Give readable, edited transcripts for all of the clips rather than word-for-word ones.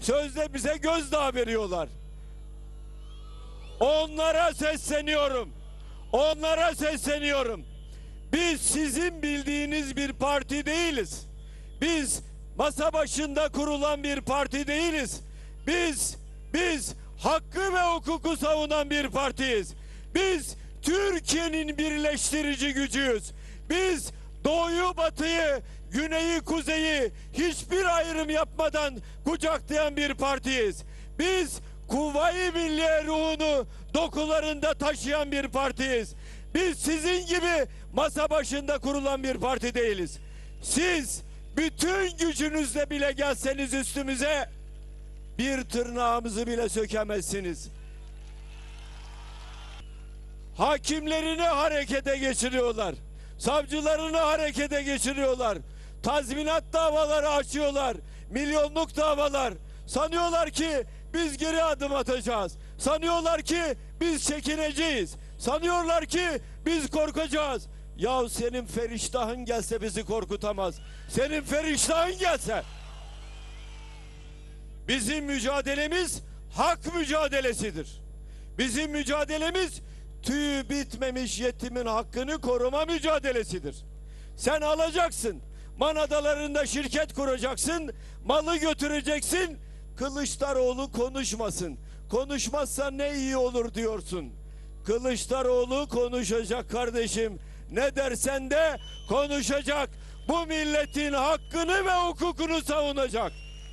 sözde bize gözdağı veriyorlar. Onlara sesleniyorum. Onlara sesleniyorum. Biz sizin bildiğiniz bir parti değiliz. Biz masa başında kurulan bir parti değiliz. Biz hakkı ve hukuku savunan bir partiyiz. Biz Türkiye'nin birleştirici gücüyüz. Biz doğuyu, batıyı, güneyi, kuzeyi hiçbir ayrım yapmadan kucaklayan bir partiyiz. Biz Kuvayi Milliye ruhunu dokularında taşıyan bir partiyiz. Biz sizin gibi masa başında kurulan bir parti değiliz. Siz bütün gücünüzle bile gelseniz üstümüze bir tırnağımızı bile sökemezsiniz. Hakimlerini harekete geçiriyorlar. Savcılarını harekete geçiriyorlar. Tazminat davaları açıyorlar. Milyonluk davalar. Sanıyorlar ki biz geri adım atacağız. Sanıyorlar ki biz çekineceğiz. Sanıyorlar ki biz korkacağız. Ya senin feriştahın gelse bizi korkutamaz. Senin feriştahın gelse. Bizim mücadelemiz hak mücadelesidir. Bizim mücadelemiz tüyü bitmemiş yetimin hakkını koruma mücadelesidir. Sen alacaksın. Man adalarında şirket kuracaksın. Malı götüreceksin. Kılıçdaroğlu konuşmasın. Konuşmazsa ne iyi olur diyorsun. Kılıçdaroğlu konuşacak kardeşim. Ne dersen de konuşacak. Bu milletin hakkını ve hukukunu savunacak.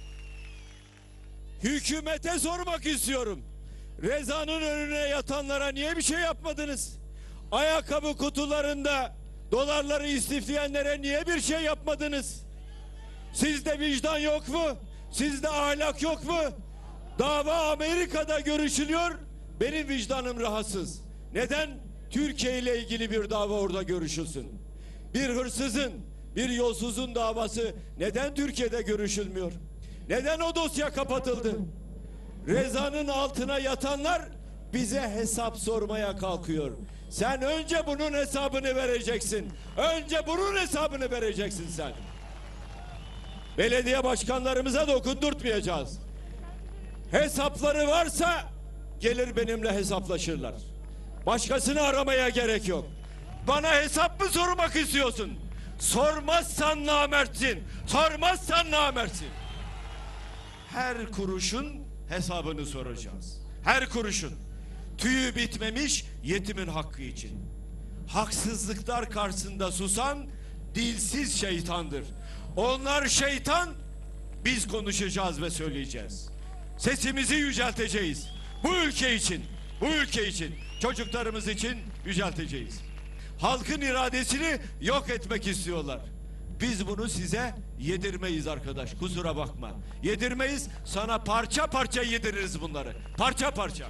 Hükümete sormak istiyorum. Reza'nın önüne yatanlara niye bir şey yapmadınız? Ayakkabı kutularında dolarları istifleyenlere niye bir şey yapmadınız? Sizde vicdan yok mu? Sizde ahlak yok mu? Dava Amerika'da görüşülüyor. Benim vicdanım rahatsız. Neden? Türkiye ile ilgili bir dava orada görüşülsün. Bir hırsızın, bir yolsuzun davası neden Türkiye'de görüşülmüyor? Neden o dosya kapatıldı? Reza'nın altına yatanlar bize hesap sormaya kalkıyor. Sen önce bunun hesabını vereceksin. Önce bunun hesabını vereceksin sen. Belediye başkanlarımıza dokundurtmayacağız. Hesapları varsa gelir benimle hesaplaşırlar. Başkasını aramaya gerek yok. Bana hesap mı sormak istiyorsun? Sormazsan namertsin. Sormazsan namertsin. Her kuruşun hesabını soracağız. Her kuruşun. Tüyü bitmemiş yetimin hakkı için. Haksızlıklar karşısında susan dilsiz şeytandır. Onlar şeytan, biz konuşacağız ve söyleyeceğiz. Sesimizi yücelteceğiz. Bu ülke için, bu ülke için, çocuklarımız için yücelteceğiz. Halkın iradesini yok etmek istiyorlar. Biz bunu size yedirmeyiz arkadaş, kusura bakma. Yedirmeyiz, sana parça parça yediririz bunları. Parça parça.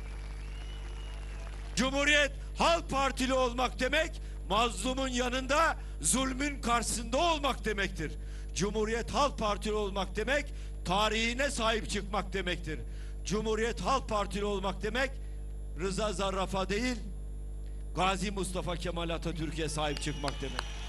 Cumhuriyet Halk Partili olmak demek, mazlumun yanında, zulmün karşısında olmak demektir. Cumhuriyet Halk Partili olmak demek, tarihine sahip çıkmak demektir. Cumhuriyet Halk Partili olmak demek, Rıza Zarrab'a değil, Gazi Mustafa Kemal Atatürk'e sahip çıkmak demek.